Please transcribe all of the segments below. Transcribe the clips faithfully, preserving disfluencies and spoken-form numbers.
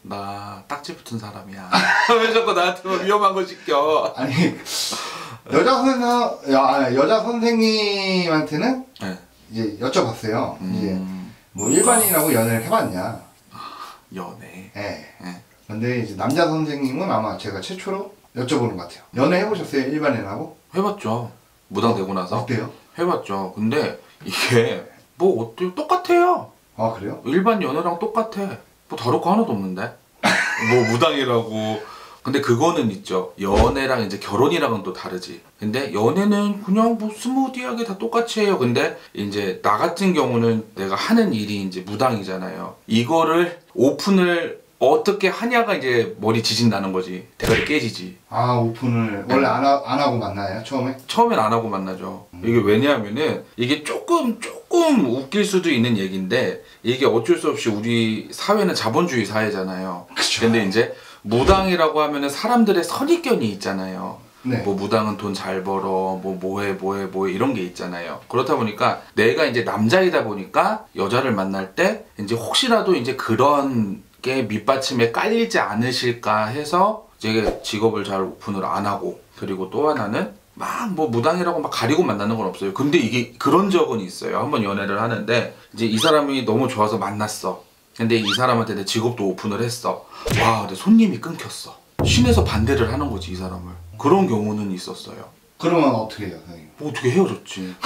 나 딱지 붙은 사람이야. 왜 자꾸 나한테 위험한 거 시켜? 아니 여자 선생 여 여자 선생님한테는 네. 이제 여쭤봤어요. 음... 이제 뭐 일반인하고 연애를 해봤냐? 연애. 네. 네. 근데 이제 남자 선생님은 아마 제가 최초로 여쭤보는 것 같아요. 연애 해보셨어요? 일반인하고? 해봤죠. 무당 되고 나서. 어때요? 해봤죠. 근데 이게 뭐 어때 똑같아요. 아 그래요? 일반 연애랑 똑같아. 뭐 다를 거 하나도 없는데. 뭐 무당이라고. 근데 그거는 있죠. 연애랑 이제 결혼이랑은 또 다르지. 근데 연애는 그냥 뭐 스무디하게 다 똑같이 해요. 근데 이제 나 같은 경우는 내가 하는 일이 이제 무당이잖아요. 이거를 오픈을 어떻게 하냐가 이제 머리 지진다는 거지. 대가리 깨지지. 아 오픈을 원래 안, 하, 안 하고 만나요? 처음에? 처음엔 안 하고 만나죠. 음. 이게 왜냐하면은 이게 조금 조금 웃길 수도 있는 얘기인데 이게 어쩔 수 없이 우리 사회는 자본주의 사회잖아요. 그쵸. 근데 이제 무당이라고 하면은 사람들의 선입견이 있잖아요. 네. 뭐 무당은 돈 잘 벌어, 뭐 뭐해 뭐해 뭐해 이런 게 있잖아요. 그렇다 보니까 내가 이제 남자이다 보니까 여자를 만날 때 이제 혹시라도 이제 그런 게 밑받침에 깔리지 않으실까 해서 이제 직업을 잘 오픈을 안 하고, 그리고 또 하나는 막 뭐 무당이라고 막 가리고 만나는 건 없어요. 근데 이게 그런 적은 있어요. 한번 연애를 하는데 이제 이 사람이 너무 좋아서 만났어. 근데 이 사람한테 내 직업도 오픈을 했어. 와, 근데 손님이 끊겼어. 신에서 반대를 하는 거지, 이 사람을. 그런 경우는 있었어요. 그러면 어떻게 해요, 선생님? 뭐 어떻게 헤어졌지.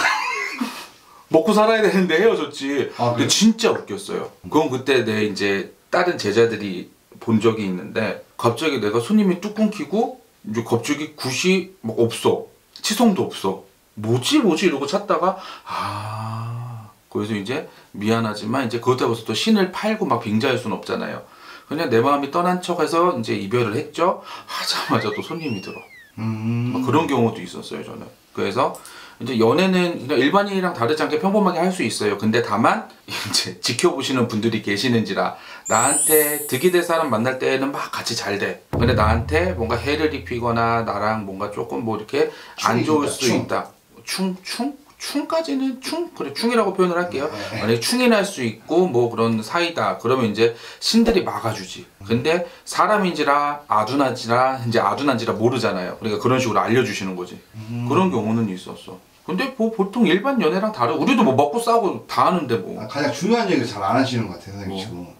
먹고 살아야 되는데 헤어졌지. 아, 근데 진짜 웃겼어요. 그건 그때 내 이제 다른 제자들이 본 적이 있는데 갑자기 내가 손님이 뚝 끊기고 이제 갑자기 굿이 막 없어. 치성도 없어. 뭐지 뭐지 이러고 찾다가 아 그래서 이제 미안하지만 이제 그렇다고 해서 또 신을 팔고 막 빙자할 수는 없잖아요. 그냥 내 마음이 떠난 척해서 이제 이별을 했죠. 하자마자 또 손님이 들어. 음... 그런 경우도 있었어요, 저는. 그래서 이제 연애는 그냥 일반인이랑 다르지 않게 평범하게 할 수 있어요. 근데 다만 이제 지켜보시는 분들이 계시는지라 나한테 득이 될 사람 만날 때는 막 같이 잘 돼. 근데 나한테 뭔가 해를 입히거나 나랑 뭔가 조금 뭐 이렇게 안 좋을 수 충. 있다. 충? 충? 충까지는 충? 그래, 충이라고 표현을 할게요. 네. 만약에 충이 날 수 있고 뭐 그런 사이다. 그러면 이제 신들이 막아주지. 근데 사람인지라 아둔한지라 이제 아둔한지라 모르잖아요. 그러니까 그런 식으로 알려주시는 거지. 음... 그런 경우는 있었어. 근데 뭐 보통 일반 연애랑 다르. 우리도 뭐 먹고 싸고 다 하는데 뭐. 아, 가장 중요한 얘기를 잘 안 하시는 것 같아요, 선생님. 뭐. 지금.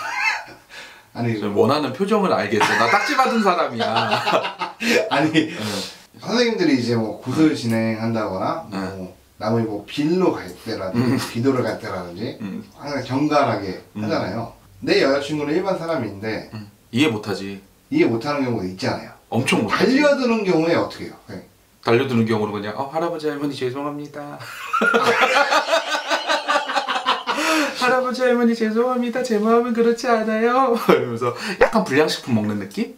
아니 원하는 표정을 알겠어. 나 딱지 받은 사람이야. 아니 네. 선생님들이 이제 뭐 굿을 진행한다거나 네. 뭐 남의 뭐 빌로 갈 때라든지 음. 기도를 갈 때라든지 음. 항상 정갈하게 음. 하잖아요. 내 여자친구는 일반 사람인데 음. 이해 못하지. 이해 못하는 경우가 있잖아요. 엄청 못하지. 달려드는 경우에 어떻게 해요? 네. 달려드는 경우는 그냥 어, 할아버지 할머니 죄송합니다. 할아버지 할머니 죄송합니다. 제 마음은 그렇지 않아요. 이러면서 약간 불량식품 먹는 느낌?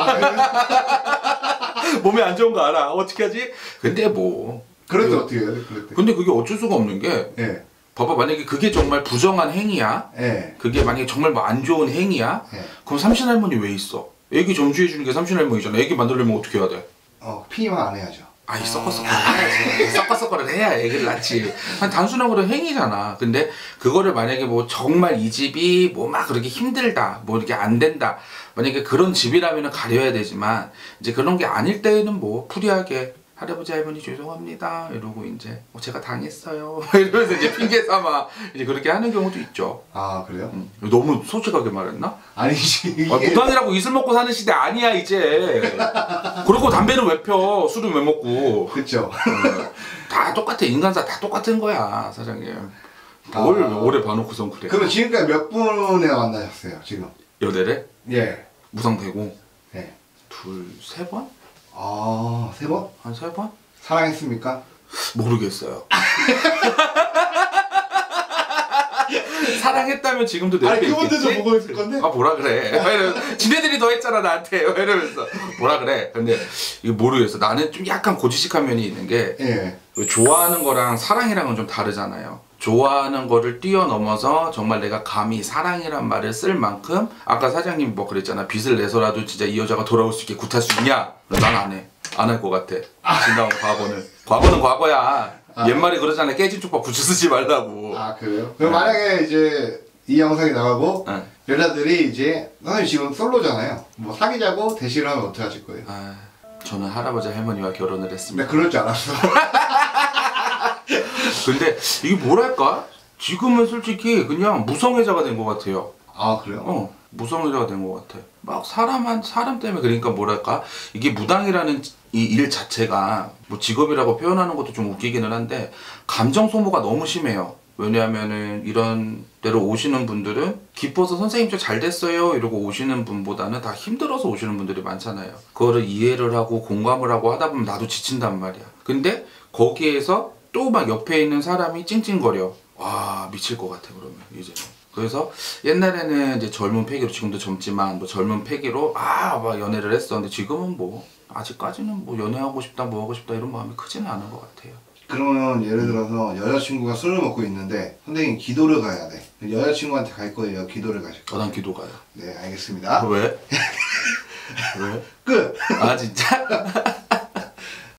몸에 안 좋은 거 알아. 어떻게 하지? 근데 뭐 그럴 때 그, 어떻게 해요? 그럴 때. 근데 그게 어쩔 수가 없는 게 네. 봐봐, 만약에 그게 정말 부정한 행위야. 네. 그게 만약에 정말 뭐 안 좋은 행위야. 네. 그럼 삼신 할머니 왜 있어? 애기 점주해 주는 게 삼신 할머니잖아. 애기 만들려면 어떻게 해야 돼? 어 피임만 안 해야죠. 아이 섞어섞어 해야지. 섞어섞어를 해야 애기를 낳지. 단순한 그런 행위잖아. 근데 그거를 만약에 뭐 정말 이 집이 뭐 막 그렇게 힘들다, 뭐 이렇게 안 된다, 만약에 그런 집이라면 가려야 되지만 이제 그런 게 아닐 때에는 뭐 프리하게 할아버지 할머니 죄송합니다 이러고 이제 어, 제가 당했어요 이러면서 이제 핑계 삼아 이제 그렇게 하는 경우도 있죠. 아 그래요? 응. 너무 솔직하게 말했나? 아니지. 이게... 아, 무당이라고 이슬 먹고 사는 시대 아니야 이제. 그리고 담배는 왜 펴? 술은 왜 먹고? 그쵸. 어, 다 똑같아. 인간사 다 똑같은 거야 사장님. 뭘 아... 오래 봐놓고선 그래. 그럼 지금까지 몇 분이나 만나셨어요 지금? 연애를? 예. 무상되고 예. 둘, 세 번? 아, 세 번? 한 세 번? 사랑했습니까? 모르겠어요. 사랑했다면 지금도 내 옆에 아니 있겠지? 그분들도 보고 있을 건데? 아 뭐라 그래. 이러면서, 지네들이 더 했잖아 나한테 이러면서 뭐라 그래. 근데 이거 모르겠어. 나는 좀 약간 고지식한 면이 있는 게 예. 좋아하는 거랑 사랑이랑은 좀 다르잖아요. 좋아하는 거를 뛰어넘어서 정말 내가 감히 사랑이란 말을 쓸 만큼 아까 사장님 뭐 그랬잖아. 빚을 내서라도 진짜 이 여자가 돌아올 수 있게 굿할 수 있냐? 난 안 해. 안 할 것 같아. 지나온 과거는. 과거는 과거야. 아. 옛말에 그러잖아. 깨진 족밥 부추 쓰지 말라고. 아 그래요? 그럼 네. 만약에 이제 이 영상이 나가고 네. 여자들이 이제 선생님 지금 솔로잖아요. 뭐 사귀자고 대시를 하면 어떻게 하실 거예요? 아, 저는 할아버지 할머니와 결혼을 나 했습니다. 그럴 줄 알았어. 근데 이게 뭐랄까? 지금은 솔직히 그냥 무성애자가 된 것 같아요. 아 그래요? 어, 무성애자가 된 것 같아. 막 사람한 사람 때문에 그러니까 뭐랄까? 이게 무당이라는 이 일 자체가 뭐 직업이라고 표현하는 것도 좀 웃기기는 한데 감정 소모가 너무 심해요. 왜냐하면은 이런 데로 오시는 분들은 기뻐서 선생님 저 잘 됐어요 이러고 오시는 분보다는 다 힘들어서 오시는 분들이 많잖아요. 그거를 이해를 하고 공감을 하고 하다 보면 나도 지친단 말이야. 근데 거기에서 또 막 옆에 있는 사람이 찡찡거려. 와 미칠 것 같아 그러면 이제는. 그래서 옛날에는 이제 젊은 패기로, 지금도 젊지만 뭐 젊은 패기로 아 막 연애를 했어. 근데 지금은 뭐 아직까지는 뭐 연애하고 싶다 뭐 하고 싶다 이런 마음이 크지는 않은 것 같아요. 그러면 예를 들어서 여자친구가 술을 먹고 있는데 선생님 기도를 가야 돼. 여자친구한테 갈 거예요? 기도를 가실 거예요? 어난 기도 가요. 네 알겠습니다. 왜? 왜? 끝! 아 진짜?